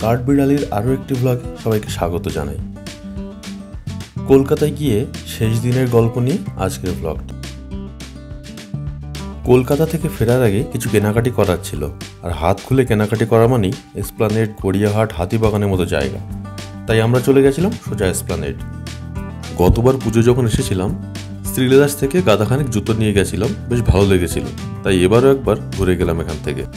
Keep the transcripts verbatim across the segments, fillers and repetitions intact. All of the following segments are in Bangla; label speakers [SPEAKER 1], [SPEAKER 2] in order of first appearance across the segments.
[SPEAKER 1] কাঠবিড়ালির আরও একটি ব্লগে সবাইকে স্বাগত জানাই। কলকাতায় গিয়ে শেষ দিনের গল্প নিয়ে আজকের ব্লগটা। কলকাতা থেকে ফেরার আগে কিছু কেনাকাটি করার ছিল, আর হাত খুলে কেনাকাটি করা মানেই এসপ্লানেড, গড়িয়াহাট, হাতিবাগানের মতো জায়গা। তাই আমরা চলে গেছিলাম সোজা এসপ্লানেড। গতবার পুজো যখন এসেছিলাম শ্রীলেদার্স থেকে গাদাখানিক জুতো নিয়ে গেছিলাম, বেশ ভালো লেগেছিল, তাই এবারও একবার ঘুরে গেলাম এখান থেকে।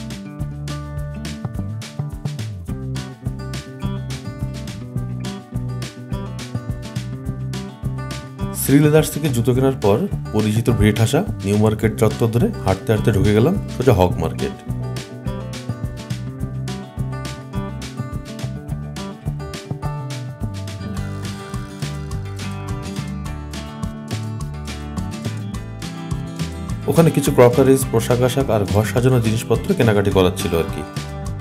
[SPEAKER 1] শ্রীলেদার্স থেকে জুতো কেনার পর পরিচিত ভিড় ঠাসা নিউ মার্কেট চত্বর ধরে হাঁটতে হাঁটতে ঢুকে গেলাম সোজা হক মার্কেট। ওখানে কিছু ক্রকারিজ, পোশাক আশাক আর ঘর সাজানোর জিনিসপত্র কেনাকাটি করার ছিল আর কি।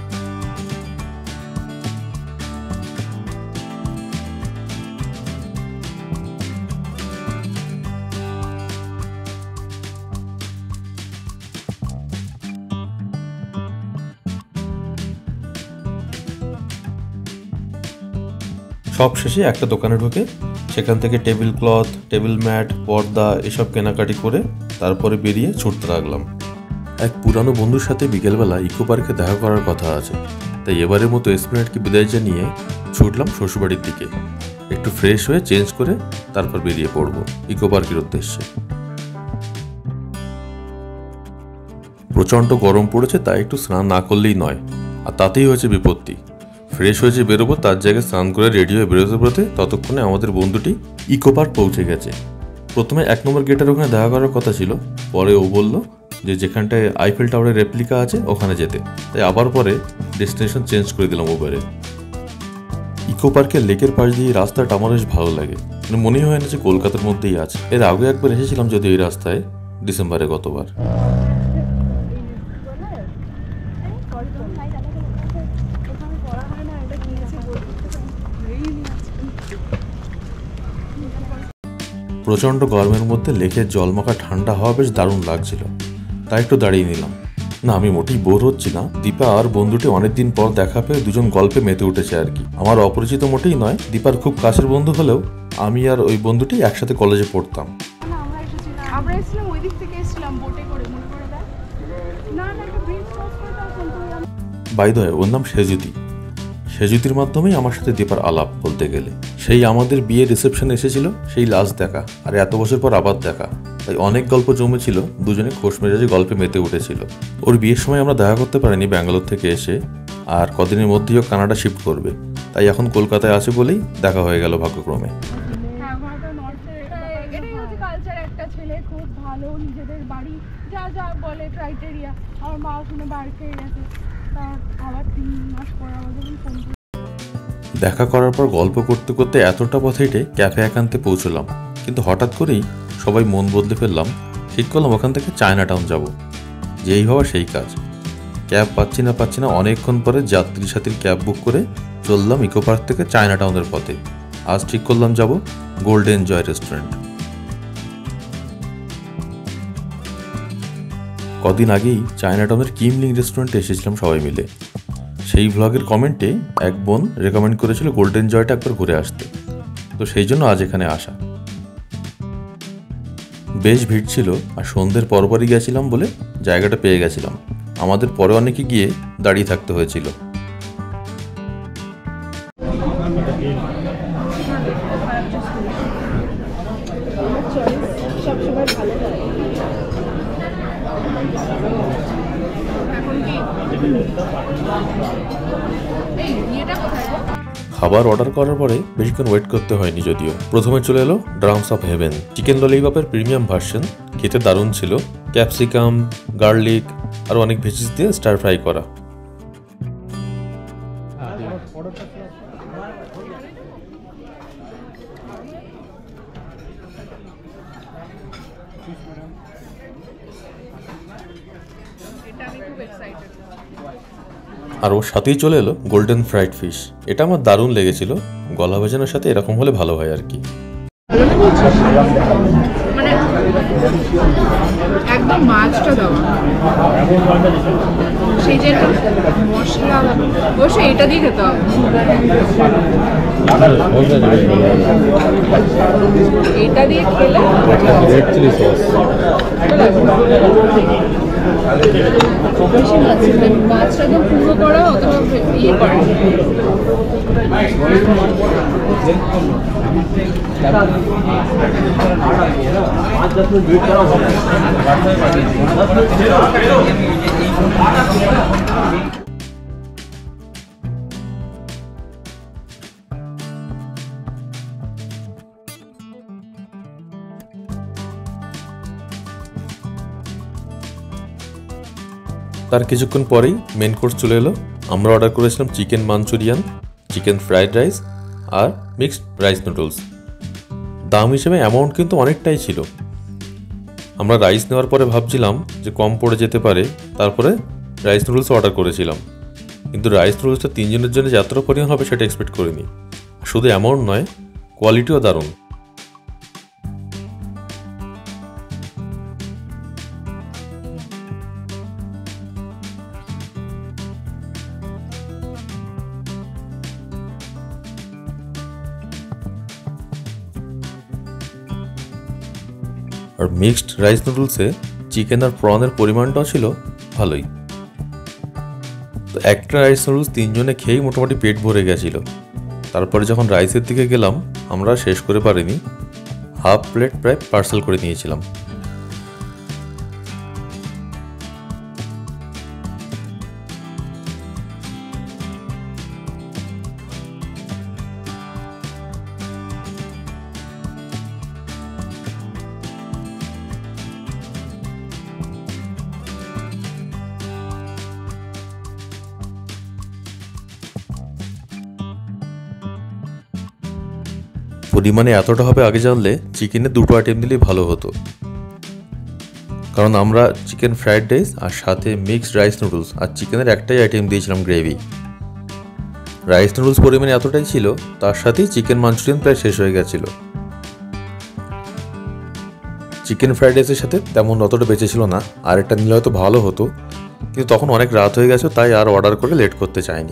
[SPEAKER 1] সব শেষে একটা দোকানে ঢুকে সেখান থেকে টেবিল ক্লথ, টেবিল ম্যাট, পর্দা এসব কেনাকাটি করে তারপরে বেরিয়ে ছুটতে লাগলাম। এক পুরানো বন্ধুর সাথে বিকেলবেলা ইকো পার্কে দেখা করার কথা আছে, তাই এবারের মতো এসপ্লানেডকে বিদায় জানিয়ে ছুটলাম শ্বশুরবাড়ির দিকে। একটু ফ্রেশ হয়ে চেঞ্জ করে তারপর বেরিয়ে পড়বো ইকো পার্কের উদ্দেশ্যে। প্রচণ্ড গরম পড়েছে, তাই একটু স্নান না করলেই নয়, আর তাতেই হয়েছে বিপত্তি। ফ্রেশ হয়ে যে বেরোবো তার জায়গায় স্নান করে রেডি হয়ে বেরোতে বেরোতে ততক্ষণে আমাদের বন্ধুটি ইকো পার্ক পৌঁছে গেছে। প্রথমে এক নম্বর গেটের ওখানে দেখা করার কথা ছিল, পরে ও বলল যে যেখানটায় আইফেল টাওয়ারের রেপ্লিকা আছে ওখানে যেতে, তাই আবার পরে ডেস্টিনেশন চেঞ্জ করে দিলাম ওবারে। ইকো পার্কের লেকের পাশ দিয়ে রাস্তাটা আমার বেশ ভালো লাগে, মানে মনেই হয় না যে কলকাতার মধ্যেই আছে। এর আগে একবার এসেছিলাম যদি এই রাস্তায়, ডিসেম্বরে গতবার। প্রচণ্ড গরমের মধ্যে লেকের জলমাখা ঠান্ডা হওয়া বেশ দারুণ লাগছিল, তাই একটু দাঁড়িয়ে নিলাম। না, আমি মোটেই বোর হচ্ছি না। দীপা আর বন্ধুটি অনেকদিন পর দেখা পেয়ে দুজন গল্পে মেতে উঠেছে আর কি। আমার অপরিচিত মোটেই নয়, দীপার খুব কাছের বন্ধু হলেও আমি আর ওই বন্ধুটি একসাথে কলেজে পড়তাম। বাই দ্য ওয়ে, ওর নাম সেজুতি। সেজুতির মাধ্যমেই আমার সাথে দীপার আলাপ বলতে গেলে। সেই আমাদের বিয়ের রিসেপশনে এসেছিল, সেই লাস্ট দেখা, আর এত বছর পর আবার দেখা, তাই অনেক গল্প জমেছিল, দুজনে খোশ মেজাজে গল্পে মেতে উঠেছিল। ওর বিয়ের সময় আমরা দেখা করতে পারিনি ব্যাঙ্গালোর থেকে এসে, আর কদিনের মধ্যেই ও কানাডা শিফট করবে, তাই এখন কলকাতায় আছে বলেই দেখা হয়ে গেল ভাগ্যক্রমে। দেখা করার পর গল্প করতে করতে এতটা পথ হেঁটে ক্যাফে একান্তে পৌঁছলাম, কিন্তু হঠাৎ করেই সবাই মন বদলে ফেললাম। ঠিক করলাম ওখান থেকে চায়না টাউন যাব। যেই ভাবা সেই কাজ। ক্যাব পাচ্ছি না পাচ্ছি না অনেকক্ষণ পরে যাত্রী সাথীর ক্যাব বুক করে চললাম ইকো পার্ক থেকে চায়না টাউনের পথে। আজ ঠিক করলাম যাব গোল্ডেন জয় রেস্টুরেন্ট। কদিন আগেই চায়না টাউনের কিমলিং রেস্টুরেন্টে এসেছিলাম সবাই মিলে। সেই ভ্লগের কমেন্টে এক বোন রেকমেন্ড করেছিল গোল্ডেন জয়টা একবার ঘুরে আসতে, তো সেই জন্য আজ এখানে আসা। বেশ ভিড় ছিল, আর সন্ধ্যের পরপরই গেছিলাম বলে জায়গাটা পেয়ে গেছিলাম। আমাদের পরে অনেকে গিয়ে দাঁড়িয়ে থাকতে হয়েছিল। খাবার অর্ডার করার পরে বেশিক্ষণ ওয়েট করতে হয়নি, যদিও প্রথমে চলে এলো ড্রামস অফ হেভেন, চিকেন ললিপপের প্রিমিয়াম ভার্সন। খেতে দারুণ ছিল, ক্যাপসিকাম, গার্লিক আর অনেক ভেজিস দিয়ে স্টার ফ্রাই করা। আর ওর সাথেই চলে এলো গোল্ডেন ফ্রাইড ফিশ। এটা আমার দারুণ লেগেছিল, গলা ভেজানোর সাথে এরকম হলে ভালো হয় আর কি।
[SPEAKER 2] একদম মাছটা দেওয়া, সেই যে মশলা অবশ্যই এটা দিয়ে খেতে হবে। এটা দিয়ে খেলে রেড চিলি সস বেশি মাছ মাছটা একদম পুরো করা অথবা ইয়ে করা।
[SPEAKER 1] তার কিছুক্ষণ পরেই মেন কোর্স চলে এলো। আমরা অর্ডার করেছিলাম chicken Manchurian, chicken fried rice আর মিক্সড রাইস নুডলস। দাম হিসেবে অ্যামাউন্ট কিন্তু অনেকটাই ছিল। আমরা রাইস নেওয়ার পরে ভাবছিলাম যে কম পড়ে যেতে পারে, তারপরে রাইস নুডলস অর্ডার করেছিলাম। কিন্তু রাইস নুডলসটা তিনজনের জন্য যতটা পরিমাণ হবে সেটা এক্সপেক্ট করিনি। শুধু অ্যামাউন্ট নয়, কোয়ালিটিও দারুণ। আর মিক্সড রাইস নুডলসে চিকেন আর প্রনের পরিমাণটাও ছিল ভালোই। তো একটা রাইস নুডলস তিনজনে খেয়েই মোটামুটি পেট ভরে গেছিল। তারপরে যখন রাইসের দিকে গেলাম, আমরা শেষ করে পারিনি, হাফ প্লেট প্রায় পার্সেল করে নিয়েছিলাম। পরিমাণে এতটা হবে আগে জানলে চিকেনের দুটো আইটেম দিলেই ভালো হতো, কারণ আমরা চিকেন ফ্রাইড রাইস আর সাথে মিক্সড রাইস নুডলস আর চিকেনের একটাই আইটেম দিয়েছিলাম গ্রেভি। রাইস নুডলস পরিমাণে এতটাই ছিল, তার সাথেই চিকেন মাঞ্চুরিয়ান প্রায় শেষ হয়ে গেছিল। চিকেন ফ্রাইড রাইসের সাথে তেমন অতটা বেঁচে ছিল না, আর একটা নিলে হয়তো ভালো হতো, কিন্তু তখন অনেক রাত হয়ে গেছে, তাই আর অর্ডার করে লেট করতে চাইনি।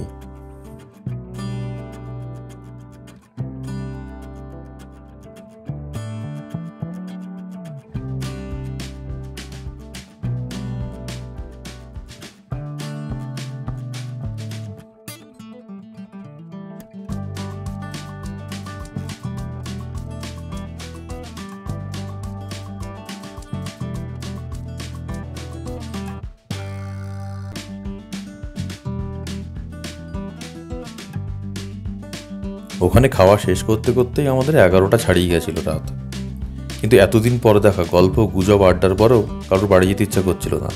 [SPEAKER 1] ওখানে খাওয়া শেষ করতে করতেই আমাদের এগারোটা ছাড়িয়ে গেছিল রাত। কিন্তু এতদিন পরে দেখা গল্প গুজব আড্ডার পরেও কারোর বাড়ি যেতে ইচ্ছা করছিল না,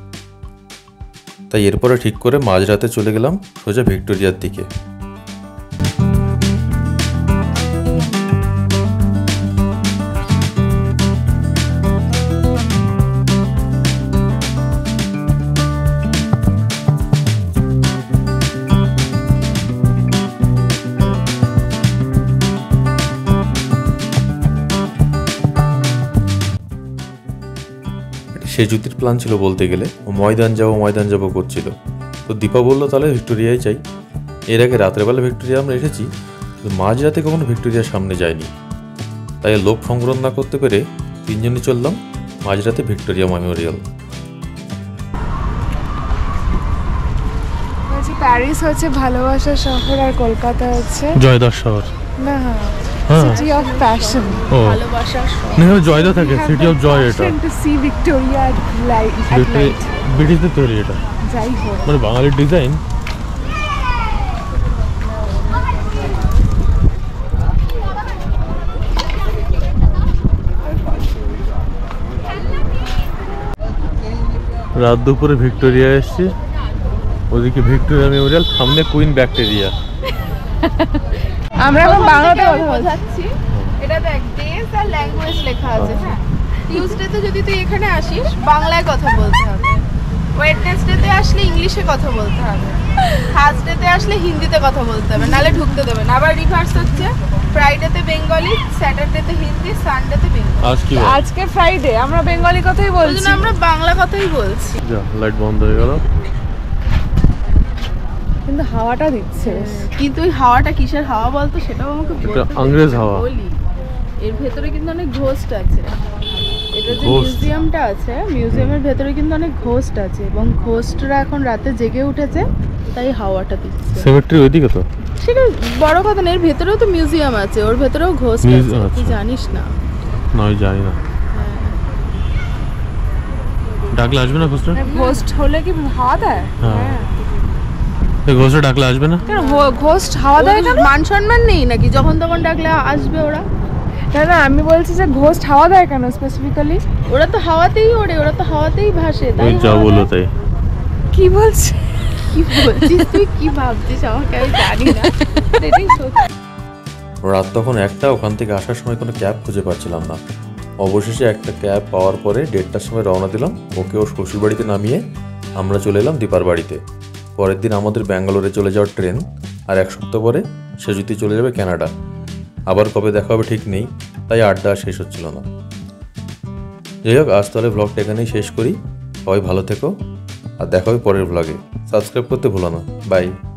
[SPEAKER 1] তাই এরপরে ঠিক করে মাঝরাতে চলে গেলাম সোজা ভিক্টোরিয়ার দিকে। সেজুতির প্ল্যান ছিল বলতে গেলে, ও ময়দান যাবো ময়দান যাবো করছিল। তো দীপা বললো তাহলে ভিক্টোরিয়ায় যাই। এর আগে রাত্রেবেলা ভিক্টোরিয়া আমরা এসেছি, কিন্তু মাঝরাতে কখনো ভিক্টোরিয়ার সামনে যাইনি, তাই লোক সংগ্রহ না করতে পেরে তিনজনই চললাম মাঝরাতে ভিক্টোরিয়া মেমোরিয়াল।
[SPEAKER 2] প্যারিস হচ্ছে ভালোবাসার শহর আর কলকাতা হচ্ছে
[SPEAKER 3] জয়দার শহর।
[SPEAKER 2] না, সিটি অফ প্যাশন, ভালোবাসার শহর।
[SPEAKER 3] না, জয়দা থাকে, সিটি অফ জয়। এটা
[SPEAKER 2] to see Victoria light at night
[SPEAKER 3] ব্রিটিশদের তৈরি। এটা
[SPEAKER 2] যাই হোক
[SPEAKER 3] মানে বাঙালির ডিজাইন। রাত দুপুরে ভিক্টোরিয়া এসেছি, ওদিকে ভিক্টোরিয়া মেমোরিয়াল, সামনে কুইন ব্যাকটেরিয়া।
[SPEAKER 2] আমরা এখন বাংলাতে কথা বলছি। এটা দেখ ডেজ আর ল্যাঙ্গুয়েজ লেখা আছে। হ্যাঁ, টিউসডেতে যদি তুই এখানে আসিস বাংলায় কথা বলতে হবে, ওয়েডনেসডেতে আসলে ইংলিশে কথা বলতে হবে, থার্সডেতে আসলে হিন্দিতে কথা বলতে হবে, নাহলে ঢুকতে দেবে না। আবার রিভার্স হচ্ছে, ফ্রাইডেতে বেঙ্গলি, স্যাটারডেতে হিন্দি, সানডেতে বেঙ্গলি।
[SPEAKER 3] আজ কি
[SPEAKER 4] আজকে ফ্রাইডে, আমরা বেঙ্গলি কথাই
[SPEAKER 2] ওই
[SPEAKER 4] বলছি।
[SPEAKER 2] জন্য আমরা বাংলা কথাই বলছি।
[SPEAKER 3] যা লাইট বন্ধ হয়ে গেল।
[SPEAKER 4] কিন্তু হাওয়াটা দিচ্ছে বেশ।
[SPEAKER 2] কিন্তু ওই হাওয়াটা কিসের হাওয়া বলতো সেটাও আমাকে বলতে
[SPEAKER 3] এটা
[SPEAKER 2] দে।
[SPEAKER 3] ইংরেজ হাওয়া।
[SPEAKER 2] বলি এর ভেতরে কিন্তু অনেক ঘোস্ট আছে। এটা যে
[SPEAKER 3] Ghost?
[SPEAKER 2] মিউজিয়ামটা আছে, মিউজিয়ামের ভেতরে কিন্তু অনেক ঘোস্ট আছে এবং ঘোস্টরা এখন রাতে জেগে উঠেছে, তাই হাওয়াটা দিচ্ছে।
[SPEAKER 3] সেমেট্রি ওইদিকে তো।
[SPEAKER 2] সেটা বড় কথা না, এর ভেতরেও তো মিউজিয়াম আছে, ওর ভেতরেও ঘোস্ট
[SPEAKER 3] Muse-
[SPEAKER 2] আছে, তুই
[SPEAKER 3] আচ্ছা।
[SPEAKER 2] জানিস না?
[SPEAKER 3] নয় জানি না। ডাকলে আসবে না ঘোষটা?
[SPEAKER 4] ঘোস্ট হলে কি হাওয়া দেয়?
[SPEAKER 3] হ্যাঁ। এই ঘোষটা ডাকলে আসবে না?
[SPEAKER 4] কেন ঘোস্ট হাওয়া দেয় কেন?
[SPEAKER 2] মান সম্মান নেই নাকি? যখন তখন ডাকলে আসবে ওরা?
[SPEAKER 4] না না, আমি বলছি যে ঘোস্ট হাওয়া দেয় কেন স্পেসিফিক্যালি?
[SPEAKER 2] ওরা তো হাওয়াতেই ওড়ে, ওরা তো হাওয়াতেই ভাসে, তাই
[SPEAKER 3] ওই যা
[SPEAKER 2] হাওয়া
[SPEAKER 3] বলো
[SPEAKER 2] দেয়।
[SPEAKER 3] তাই।
[SPEAKER 4] কি বলছিস?
[SPEAKER 2] কি বলছিস তুই? কি ভাবছিস আমাকে আমি জানি না। এটাই সত্যি।
[SPEAKER 1] রাত তখন একটা, ওখান থেকে আসার সময় কোনো ক্যাব খুঁজে পাচ্ছিলাম না। অবশেষে একটা ক্যাব পাওয়ার পরে দেড়টার সময় রওনা দিলাম। ওকে ওর শ্বশুরবাড়িতে নামিয়ে আমরা চলে এলাম দীপার বাড়িতে। পরের দিন আমাদের ব্যাঙ্গালোরে চলে যাওয়ার ট্রেন, আর এক সপ্তাহ পরে সে যদি চলে যাবে কানাডা। আবার কবে দেখা হবে ঠিক নেই, তাই আড্ডা আর শেষ হচ্ছিল না। যাই হোক, আজ তাহলে ব্লগটা এখানেই শেষ করি। সবাই ভালো থেকো, আর দেখা হবে পরের ব্লগে। সাবস্ক্রাইব করতে ভুলো না। বাই।